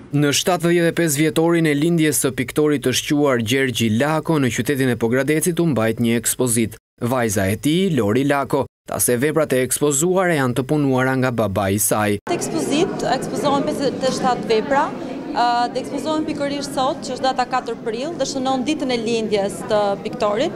Në 75 vjetorin e lindjes së piktorit të shquar Gjergji Lako në qytetin e Pogradecit u mbajt një ekspozit. Vajza e tij, Lori Lako, tha se veprat e ekspozuara janë të punuara nga babai i saj. Në ekspozit ekspozohen 57 vepra, dhe ekspozohen pikërisht sot, që është data 4 prill, dhe shënon ditën e lindjes të piktorit.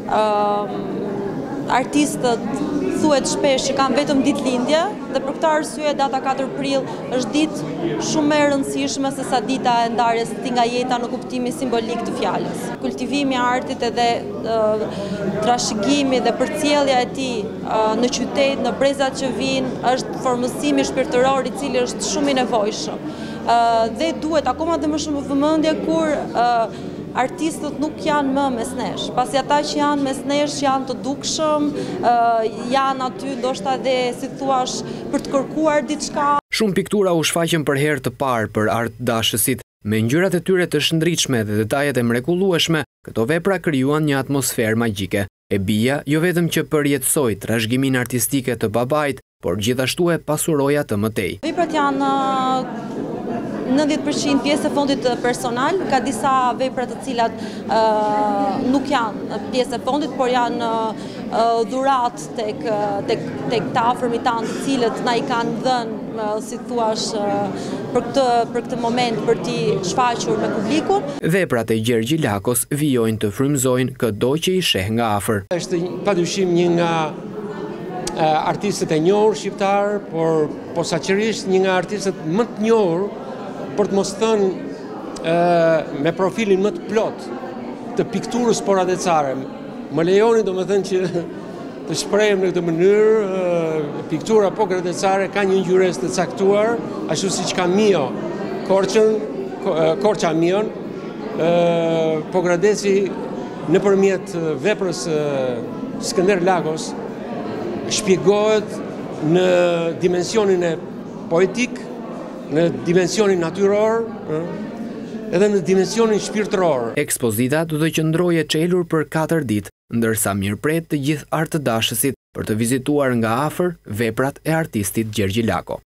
Artistët thuhet shpesh që kanë vetëm ditë lindje dhe për këtë arsye data 4 prill është ditë shumë e rëndësishme se sa dita e ndarjes së tij nga jeta në kuptimin simbolik të fjalës. Kultivimi i artit edhe trashëgimi dhe përcjellja e tij në qytet, në brezat që vijnë, është formësimi shpirtëror i cili është shumë i nevojshëm. Dhe duhet akoma dhe më shumë vëmendje kur artistët nuk janë më mes nesh, pasi ata që janë mes nesh janë të dukshëm, janë aty ndoshta edhe si thuash për të kërkuar diçka. Shumë piktura u shfaqën për herë të parë për art dashësit, me ngjyrat e tyre të shëndritshme dhe detajet e mrekullueshme. Këto vepra krijuan një atmosferë magjike. E bija jo vetëm që përjetësoi trashëgimin artistike të babait, por gjithashtu e pasuroi atë mëtej. Veprat janë 90% pjesë e fondit personal, ka disa vepra të cilat nuk janë pjesë e fondit, por janë dhurat tek ta afërmit tanë, të cilët na i kanë dhënë, si thuash, për këtë moment për t'i shfaqur me publikun. Veprat e Gjergji Lakos vijojnë të frymëzojnë çdo që i sheh nga afër. Është padyshim një nga artistët e njohur shqiptar, por posaçërisht një nga artistët më të njohur, për të mos thënë me profilin më të plot të pikturës poradecare. Më lejoni domethënë që të shprehem në këtë mënyrë, piktura poradecare ka një ngjyrës të caktuar, ashtu siç ka Mio Korça Mion, Pogradeci nëpërmjet veprës Skënder Lakos shpjegohet në dimensionin e poetik, në dimensionin natyror, edhe në dimensionin shpirtëror. Ekspozita do të qëndrojë çelur për 4 ditë, ndërsa mirëpret të gjithë artëdashësit për të vizituar nga afër veprat e artistit Gjergji Lako.